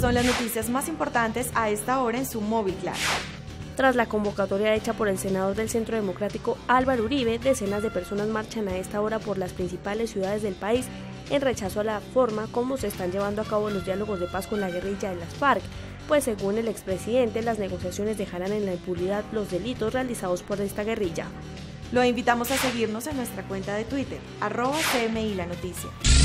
son las noticias más importantes a esta hora en su móvil claro. Tras la convocatoria hecha por el senador del Centro Democrático Álvaro Uribe, decenas de personas marchan a esta hora por las principales ciudades del país en rechazo a la forma como se están llevando a cabo los diálogos de paz con la guerrilla de las FARC, pues según el expresidente, las negociaciones dejarán en la impunidad los delitos realizados por esta guerrilla. Lo invitamos a seguirnos en nuestra cuenta de Twitter, @CMI La Noticia.